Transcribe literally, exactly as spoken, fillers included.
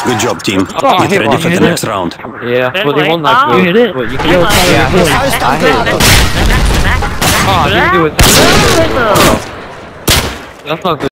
Good job, team. Oh, Get ready for the next round. Yeah, but they won that. Oh. You hit it. What, you can Yeah, yeah, I hit it. Oh, I didn't do it. That's not good.